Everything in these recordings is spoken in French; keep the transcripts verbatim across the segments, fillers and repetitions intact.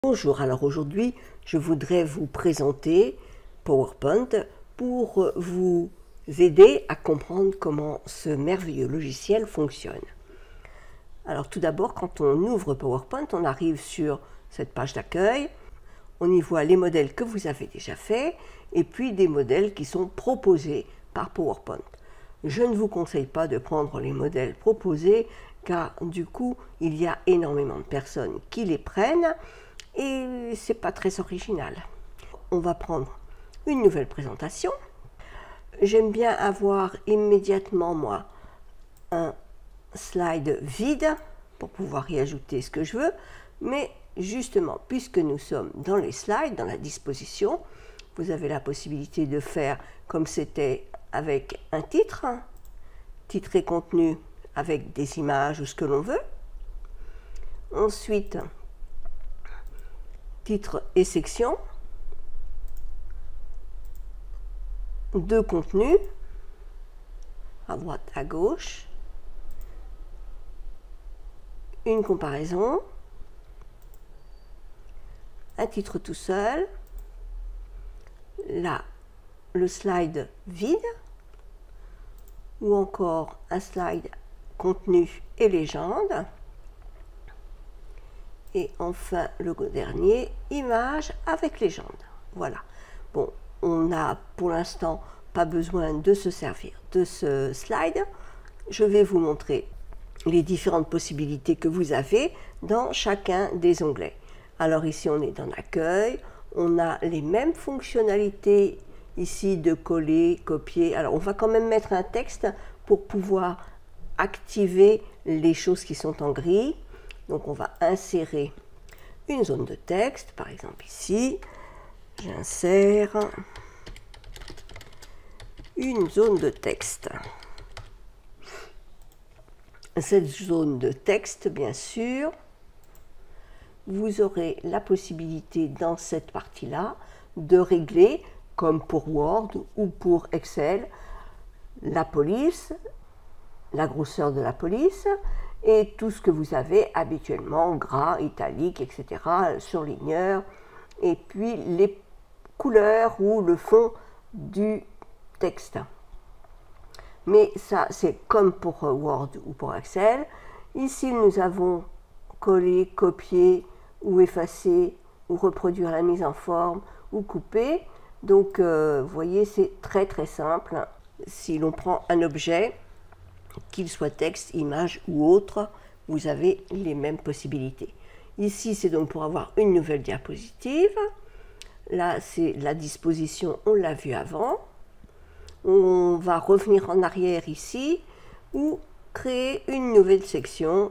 Bonjour, alors aujourd'hui je voudrais vous présenter PowerPoint pour vous aider à comprendre comment ce merveilleux logiciel fonctionne. Alors tout d'abord, quand on ouvre PowerPoint, on arrive sur cette page d'accueil, on y voit les modèles que vous avez déjà faits et puis des modèles qui sont proposés par PowerPoint. Je ne vous conseille pas de prendre les modèles proposés car du coup il y a énormément de personnes qui les prennent et c'est pas très original. On va prendre une nouvelle présentation. J'aime bien avoir immédiatement moi un slide vide pour pouvoir y ajouter ce que je veux, mais justement puisque nous sommes dans les slides, dans la disposition, vous avez la possibilité de faire comme c'était avec un titre, titre et contenu avec des images ou ce que l'on veut. Ensuite, titre et section, deux contenus, à droite, à gauche, une comparaison, un titre tout seul, là, le slide vide, ou encore un slide contenu et légende. Et enfin, le dernier, image avec légende. Voilà. Bon, on n'a pour l'instant pas besoin de se servir de ce slide. Je vais vous montrer les différentes possibilités que vous avez dans chacun des onglets. Alors ici, on est dans l'accueil. On a les mêmes fonctionnalités ici de coller, copier. Alors, on va quand même mettre un texte pour pouvoir activer les choses qui sont en gris. Donc on va insérer une zone de texte, par exemple ici, j'insère une zone de texte. Cette zone de texte, bien sûr, vous aurez la possibilité dans cette partie-là de régler, comme pour Word ou pour Excel, la police, la grosseur de la police, et tout ce que vous avez habituellement, gras, italique, et cetera, surligneur, et puis les couleurs ou le fond du texte. Mais ça, c'est comme pour Word ou pour Excel. Ici, nous avons coller, copier ou effacer, ou reproduire la mise en forme, ou couper. Donc, euh, vous voyez, c'est très très simple. Si l'on prend un objet, qu'il soit texte, image ou autre, vous avez les mêmes possibilités. Ici, c'est donc pour avoir une nouvelle diapositive. Là, c'est la disposition, on l'a vu avant. On va revenir en arrière ici, ou créer une nouvelle section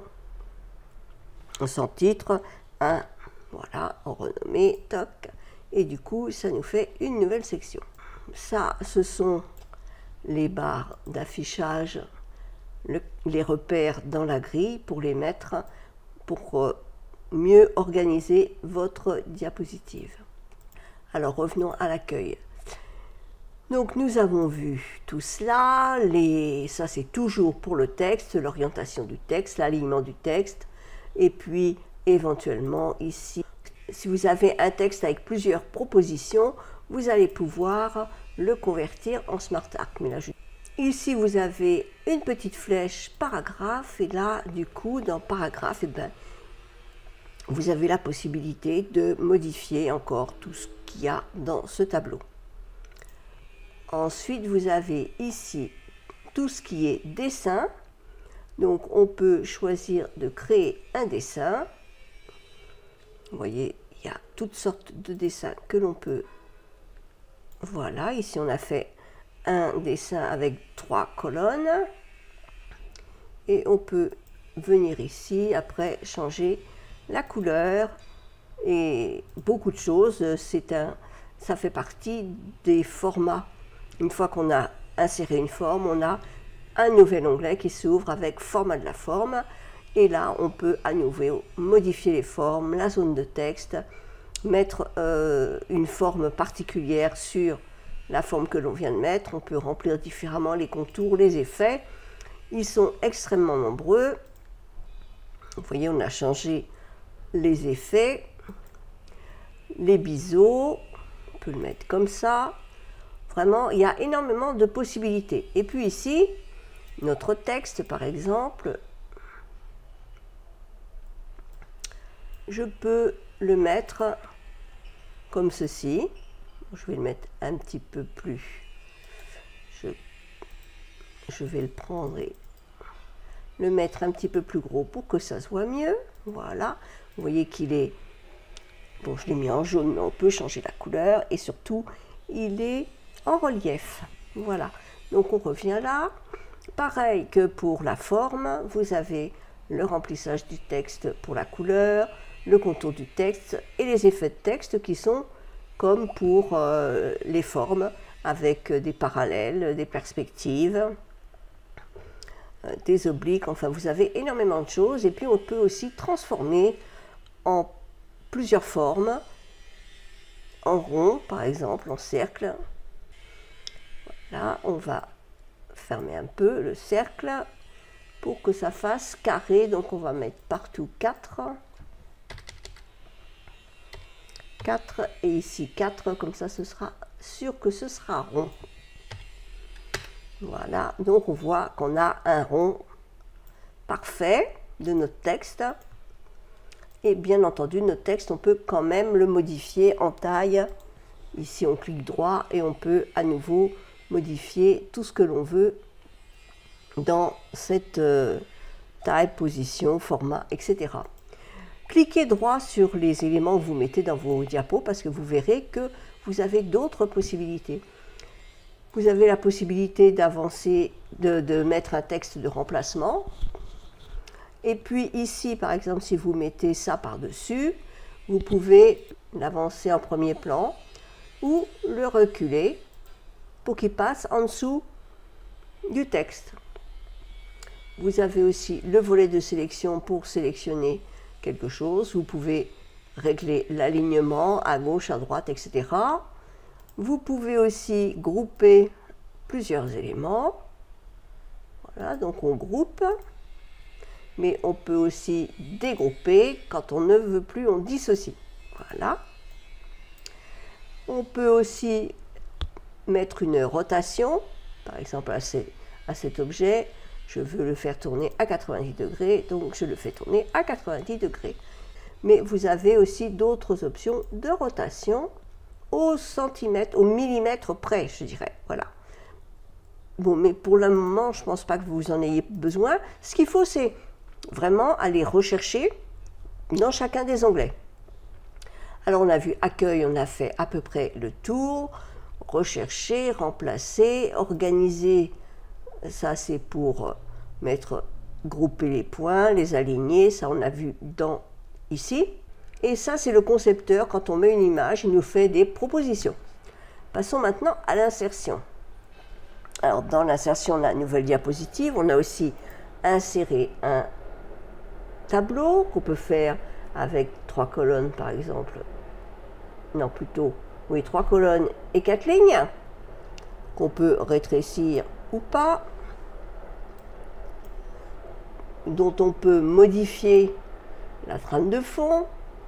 sans titre, un, voilà, en renommé, toc, et du coup, ça nous fait une nouvelle section. Ça, ce sont les barres d'affichage, Le, les repères dans la grille pour les mettre pour euh, mieux organiser votre diapositive. Alors revenons à l'accueil. Donc nous avons vu tout cela, les, ça c'est toujours pour le texte, l'orientation du texte, l'alignement du texte, et puis éventuellement ici, si vous avez un texte avec plusieurs propositions, vous allez pouvoir le convertir en SmartArc. Mais là, je... Ici, vous avez une petite flèche paragraphe et là, du coup, dans paragraphe, eh ben, vous avez la possibilité de modifier encore tout ce qu'il y a dans ce tableau. Ensuite, vous avez ici tout ce qui est dessin. Donc, on peut choisir de créer un dessin. Vous voyez, il y a toutes sortes de dessins que l'on peut... Voilà, ici, on a fait un dessin avec trois colonnes et on peut venir ici après changer la couleur et beaucoup de choses. C'est un, ça fait partie des formats. Une fois qu'on a inséré une forme, on a un nouvel onglet qui s'ouvre avec format de la forme et là on peut à nouveau modifier les formes, la zone de texte, mettre euh, une forme particulière sur la forme que l'on vient de mettre. On peut remplir différemment les contours, les effets. Ils sont extrêmement nombreux. Vous voyez, on a changé les effets. les biseaux, on peut le mettre comme ça. Vraiment, il y a énormément de possibilités. Et puis ici, notre texte, par exemple, je peux le mettre comme ceci. Je vais le mettre un petit peu plus. Je, je vais le prendre et le mettre un petit peu plus gros pour que ça se voit mieux. Voilà. Vous voyez qu'il est... Bon, je l'ai mis en jaune, mais on peut changer la couleur. Et surtout, il est en relief. Voilà. Donc, on revient là. Pareil que pour la forme, vous avez le remplissage du texte pour la couleur, le contour du texte et les effets de texte qui sont comme pour euh, les formes avec des parallèles, des perspectives, euh, des obliques, enfin vous avez énormément de choses. Et puis on peut aussi transformer en plusieurs formes, en rond par exemple, en cercle. Voilà, on va fermer un peu le cercle pour que ça fasse carré, donc on va mettre partout quatre. quatre et ici quatre, comme ça ce sera sûr que ce sera rond. Voilà, donc on voit qu'on a un rond parfait de notre texte. Et bien entendu, notre texte, on peut quand même le modifier en taille. Ici, on clique droit et on peut à nouveau modifier tout ce que l'on veut dans cette euh, taille, position, format, et cetera. Cliquez droit sur les éléments que vous mettez dans vos diapos parce que vous verrez que vous avez d'autres possibilités. Vous avez la possibilité d'avancer, de, de mettre un texte de remplacement. Et puis ici, par exemple, si vous mettez ça par-dessus, vous pouvez l'avancer en premier plan ou le reculer pour qu'il passe en dessous du texte. Vous avez aussi le volet de sélection pour sélectionner quelque chose. Vous pouvez régler l'alignement à gauche, à droite, et cetera. Vous pouvez aussi grouper plusieurs éléments. Voilà, donc on groupe. Mais on peut aussi dégrouper. Quand on ne veut plus, on dissocie. Voilà. On peut aussi mettre une rotation. Par exemple, à, ces, à cet objet, je veux le faire tourner à quatre-vingt-dix degrés, donc je le fais tourner à quatre-vingt-dix degrés. Mais vous avez aussi d'autres options de rotation au centimètre, au millimètre près, je dirais. Voilà. Bon, mais pour le moment, je ne pense pas que vous en ayez besoin. Ce qu'il faut, c'est vraiment aller rechercher dans chacun des onglets. Alors, on a vu accueil, on a fait à peu près le tour. Rechercher, remplacer, organiser, ça c'est pour mettre, grouper les points, les aligner, ça on a vu dans ici. Et ça c'est le concepteur, quand on met une image, il nous fait des propositions. Passons maintenant à l'insertion. Alors dans l'insertion, on a une nouvelle diapositive, on a aussi inséré un tableau qu'on peut faire avec trois colonnes par exemple. Non, plutôt, oui, trois colonnes et quatre lignes, qu'on peut rétrécir ou pas, dont on peut modifier la trame de fond,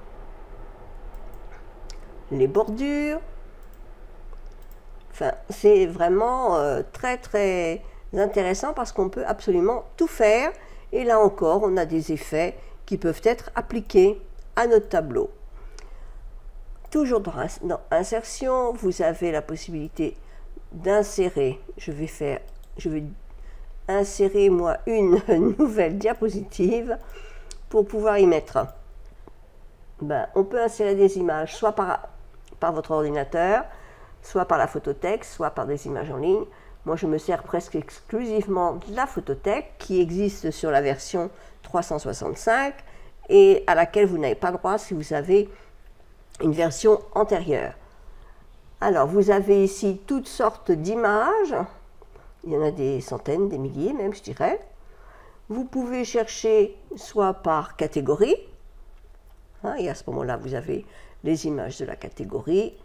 les bordures. Enfin, c'est vraiment euh, très très intéressant parce qu'on peut absolument tout faire. Et là encore, on a des effets qui peuvent être appliqués à notre tableau. Toujours dans, dans insertion, vous avez la possibilité d'insérer. Je vais faire, je vais insérer moi une nouvelle diapositive pour pouvoir y mettre. Ben, on peut insérer des images soit par, par votre ordinateur, soit par la photothèque, soit par des images en ligne. Moi, je me sers presque exclusivement de la photothèque qui existe sur la version trois cent soixante-cinq et à laquelle vous n'avez pas droit si vous avez une version antérieure. Alors, vous avez ici toutes sortes d'images. Il y en a des centaines, des milliers même, je dirais. Vous pouvez chercher soit par catégorie. Hein, et à ce moment-là, vous avez les images de la catégorie.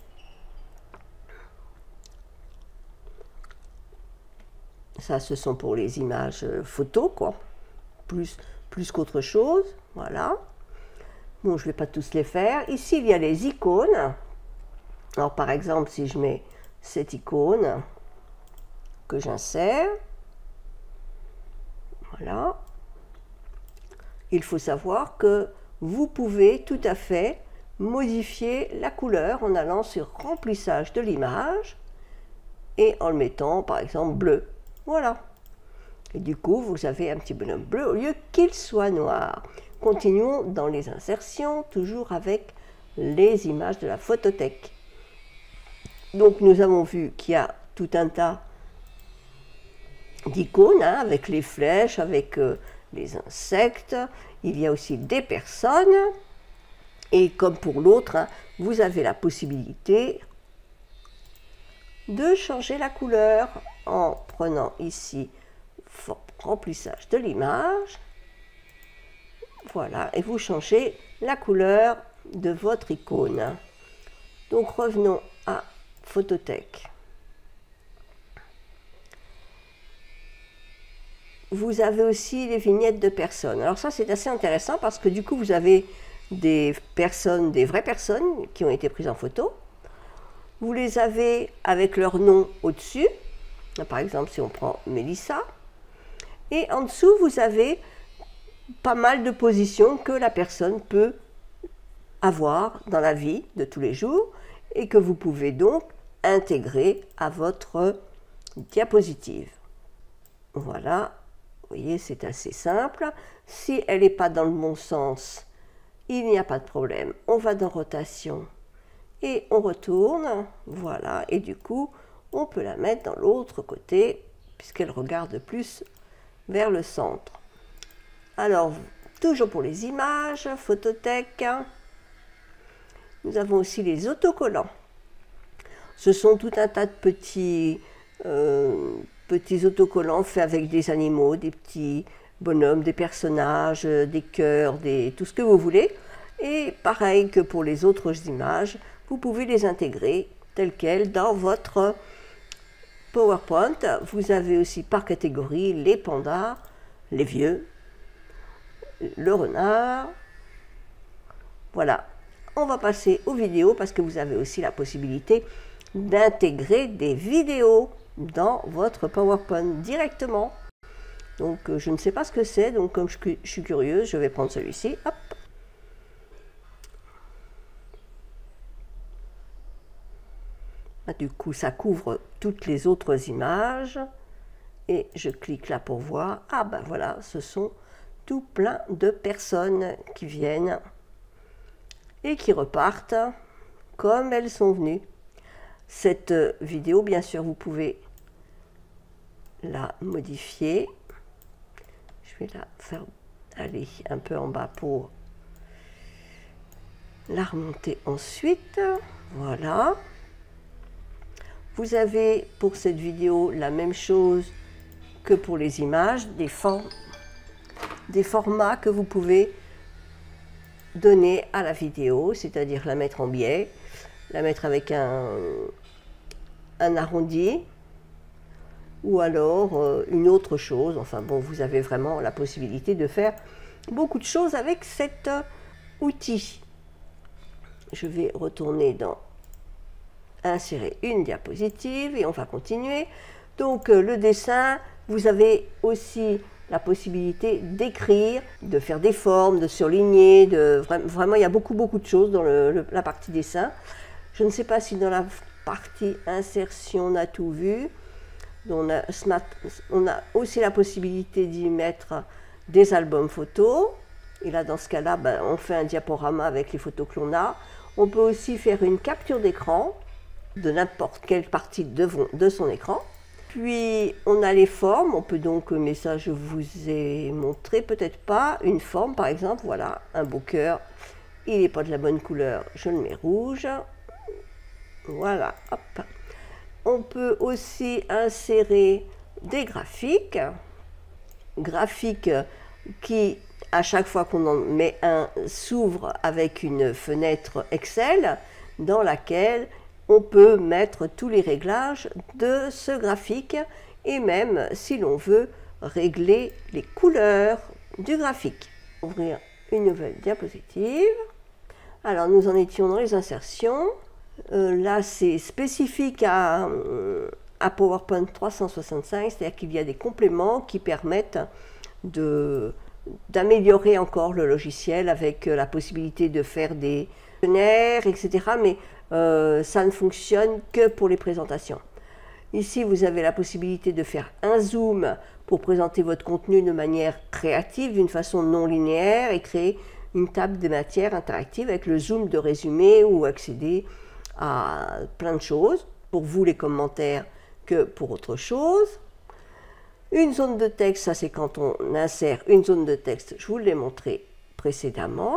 Ça, ce sont pour les images photos, quoi. Plus, plus qu'autre chose. Voilà. Bon, je ne vais pas tous les faire. Ici, il y a les icônes. Alors, par exemple, si je mets cette icône que j'insère, voilà, il faut savoir que vous pouvez tout à fait modifier la couleur en allant sur remplissage de l'image et en le mettant par exemple bleu. Voilà. Et du coup, vous avez un petit bonhomme bleu au lieu qu'il soit noir. Continuons dans les insertions, toujours avec les images de la photothèque. Donc nous avons vu qu'il y a tout un tas d'icônes, hein, avec les flèches, avec euh, les insectes. Il y a aussi des personnes. Et comme pour l'autre, hein, vous avez la possibilité de changer la couleur en prenant ici remplissage de l'image. Voilà, et vous changez la couleur de votre icône. Donc revenons à Photothèque. Vous avez aussi les vignettes de personnes. Alors ça, c'est assez intéressant parce que du coup, vous avez des personnes, des vraies personnes qui ont été prises en photo. Vous les avez avec leur nom au-dessus. Par exemple, si on prend Mélissa. Et en dessous, vous avez pas mal de positions que la personne peut avoir dans la vie de tous les jours et que vous pouvez donc intégrer à votre diapositive. Voilà. Vous voyez, c'est assez simple. Si elle n'est pas dans le bon sens, il n'y a pas de problème. On va dans rotation et on retourne. Voilà. Et du coup, on peut la mettre dans l'autre côté puisqu'elle regarde plus vers le centre. Alors, toujours pour les images, Photothèque, nous avons aussi les autocollants. Ce sont tout un tas de petits... Euh, petits autocollants faits avec des animaux, des petits bonhommes, des personnages, des cœurs, des, tout ce que vous voulez. Et pareil que pour les autres images, vous pouvez les intégrer telles quelles dans votre PowerPoint. Vous avez aussi par catégorie les pandas, les vieux, le renard. Voilà. On va passer aux vidéos parce que vous avez aussi la possibilité d'intégrer des vidéos dans votre PowerPoint directement. Donc euh, je ne sais pas ce que c'est, donc comme je, je suis curieuse, je vais prendre celui-ci. Hop. Ah, du coup, ça couvre toutes les autres images. Et je clique là pour voir. Ah ben voilà, ce sont tout plein de personnes qui viennent et qui repartent comme elles sont venues. Cette vidéo, bien sûr, vous pouvez la modifier. Je vais la faire aller un peu en bas pour la remonter ensuite. Voilà. Vous avez pour cette vidéo la même chose que pour les images, des, form des formats que vous pouvez donner à la vidéo, c'est-à-dire la mettre en biais, la mettre avec un, un arrondi, ou alors euh, une autre chose. Enfin bon, vous avez vraiment la possibilité de faire beaucoup de choses avec cet euh, outil. Je vais retourner dans insérer une diapositive et on va continuer. Donc euh, le dessin, vous avez aussi la possibilité d'écrire, de faire des formes, de surligner, de vraiment il y a beaucoup beaucoup de choses dans le, le, la partie dessin. Je ne sais pas si dans la partie insertion on a tout vu. On a, on a aussi la possibilité d'y mettre des albums photos. Et là, dans ce cas-là, ben, on fait un diaporama avec les photos que l'on a. On peut aussi faire une capture d'écran de n'importe quelle partie de, de son écran. Puis, on a les formes. On peut donc, mais ça, je vous ai montré, peut-être pas, une forme, par exemple. Voilà, un beau cœur. Il n'est pas de la bonne couleur, je le mets rouge. Voilà, hop. On peut aussi insérer des graphiques, graphiques qui, à chaque fois qu'on en met un, s'ouvrent avec une fenêtre Excel dans laquelle on peut mettre tous les réglages de ce graphique et même, si l'on veut, régler les couleurs du graphique. Ouvrir une nouvelle diapositive. Alors nous en étions dans les insertions. Euh, là c'est spécifique à, à PowerPoint trois cent soixante-cinq, c'est-à-dire qu'il y a des compléments qui permettent de d'améliorer encore le logiciel avec la possibilité de faire des questionnaires, et cetera. Mais euh, ça ne fonctionne que pour les présentations. Ici, vous avez la possibilité de faire un zoom pour présenter votre contenu de manière créative, d'une façon non linéaire, et créer une table de matière interactive avec le zoom de résumé ou accéder à plein de choses, pour vous les commentaires que pour autre chose. Une zone de texte, ça c'est quand on insère une zone de texte, je vous l'ai montré précédemment.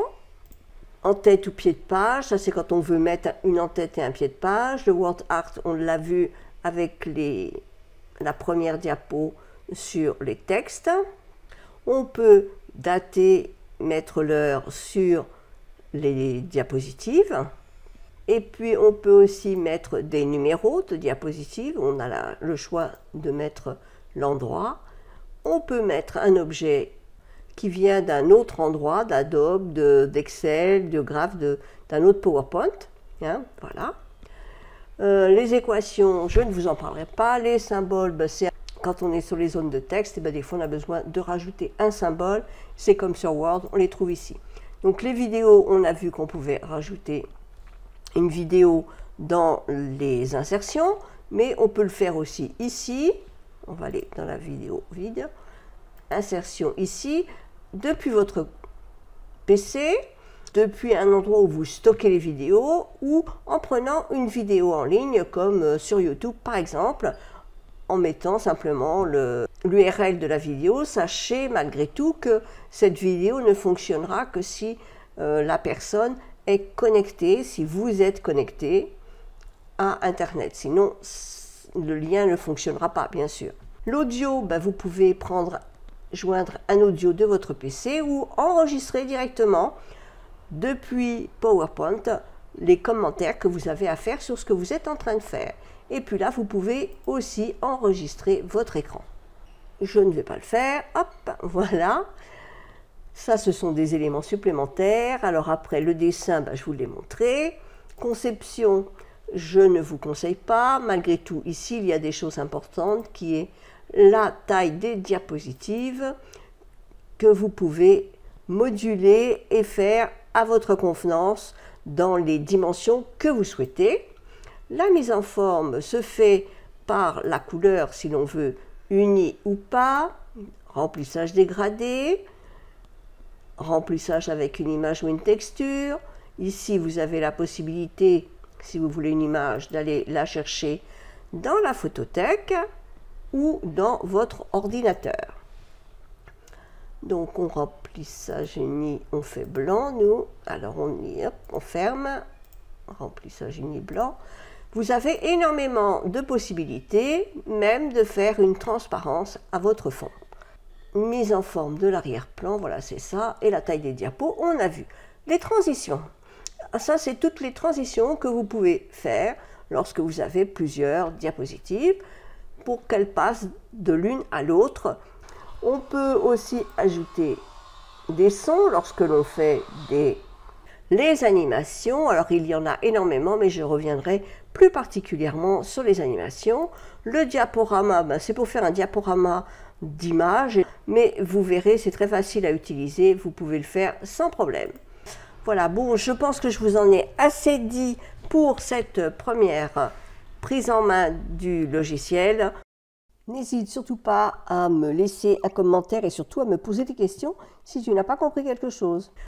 En tête ou pied de page, ça c'est quand on veut mettre une en-tête et un pied de page. Le word art, on l'a vu avec les, la première diapo sur les textes. On peut dater, mettre l'heure sur les diapositives. Et puis on peut aussi mettre des numéros de diapositives. On a la, le choix de mettre l'endroit. On peut mettre un objet qui vient d'un autre endroit, d'Adobe, d'Excel, de, de Graph, d'un autre PowerPoint. Hein, voilà. Euh, les équations, je ne vous en parlerai pas. Les symboles, ben, c'est quand on est sur les zones de texte, et ben, des fois on a besoin de rajouter un symbole. C'est comme sur Word, on les trouve ici. Donc les vidéos, on a vu qu'on pouvait rajouter une vidéo dans les insertions, mais on peut le faire aussi ici. On va aller dans la vidéo vide. Insertion ici, depuis votre P C, depuis un endroit où vous stockez les vidéos, ou en prenant une vidéo en ligne, comme sur YouTube par exemple, en mettant simplement l'U R L de la vidéo. Sachez malgré tout que cette vidéo ne fonctionnera que si euh, la personne est connectée, si vous êtes connecté à Internet. Sinon, le lien ne fonctionnera pas, bien sûr. L'audio, ben, vous pouvez prendre, joindre un audio de votre P C ou enregistrer directement depuis PowerPoint les commentaires que vous avez à faire sur ce que vous êtes en train de faire. Et puis là, vous pouvez aussi enregistrer votre écran. Je ne vais pas le faire. Hop, voilà. Ça, ce sont des éléments supplémentaires. Alors après, le dessin, ben, je vous l'ai montré. Conception, je ne vous conseille pas. Malgré tout, ici, il y a des choses importantes qui est la taille des diapositives que vous pouvez moduler et faire à votre convenance dans les dimensions que vous souhaitez. La mise en forme se fait par la couleur, si l'on veut, unie ou pas, remplissage dégradé, remplissage avec une image ou une texture. Ici, vous avez la possibilité, si vous voulez une image, d'aller la chercher dans la photothèque ou dans votre ordinateur. Donc, on remplissage uni, on fait blanc, nous. Alors, on y, hop, on ferme. Remplissage uni blanc. Vous avez énormément de possibilités, même de faire une transparence à votre fond. Mise en forme de l'arrière-plan, voilà, c'est ça. Et la taille des diapos, on a vu. Les transitions. Ça, c'est toutes les transitions que vous pouvez faire lorsque vous avez plusieurs diapositives pour qu'elles passent de l'une à l'autre. On peut aussi ajouter des sons lorsque l'on fait des les animations. Alors il y en a énormément, mais je reviendrai plus particulièrement sur les animations. Le diaporama, ben, c'est pour faire un diaporama d'images, mais vous verrez, c'est très facile à utiliser, vous pouvez le faire sans problème. Voilà, bon, je pense que je vous en ai assez dit pour cette première prise en main du logiciel. N'hésite surtout pas à me laisser un commentaire et surtout à me poser des questions si tu n'as pas compris quelque chose.